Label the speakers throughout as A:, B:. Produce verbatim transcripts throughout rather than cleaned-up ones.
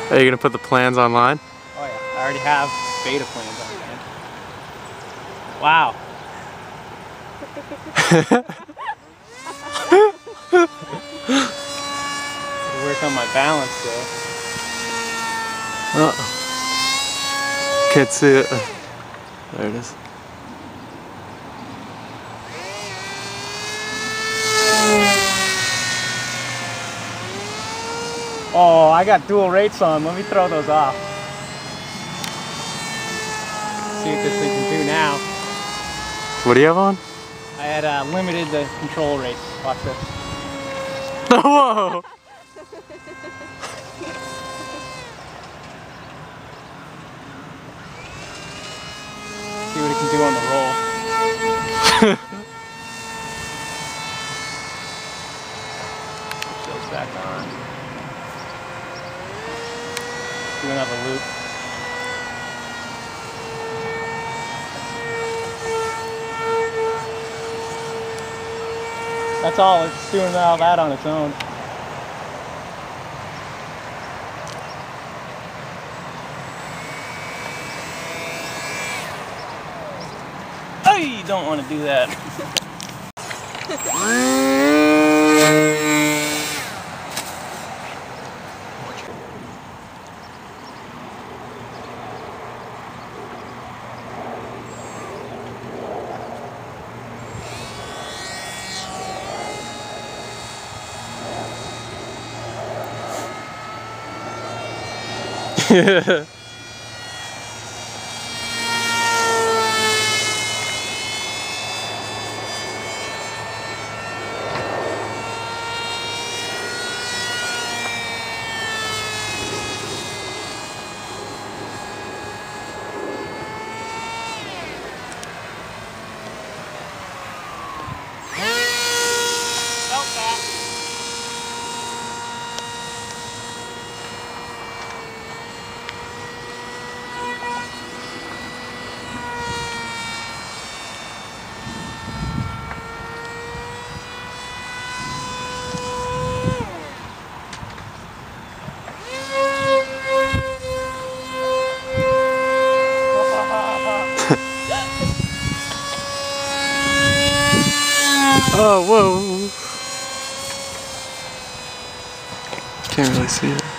A: Are you gonna put the plans online?
B: Oh yeah, I already have beta plans online. Wow. Work on my balance though.
A: Uh oh. Can't see it. There it is.
B: Oh, I got dual rates on. Let me throw those off. See what this thing can do now.
A: What do you have on?
B: I had uh, limited the control rates. Watch this.
A: Whoa!
B: See what it can do on the roll. Push those back on. Do another loop. That's all, it's doing all that on its own. Oh, you don't want to do that.
A: Yeah. Oh, whoa. Can't really see it.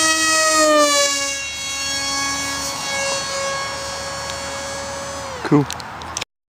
A: Cool.